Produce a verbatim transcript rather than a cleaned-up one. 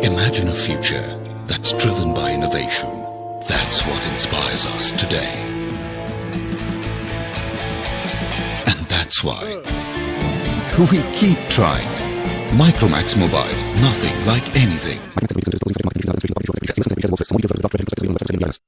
Imagine a future that's driven by innovation. That's what inspires us today. And that's why we keep trying. Micromax Mobile, nothing like anything.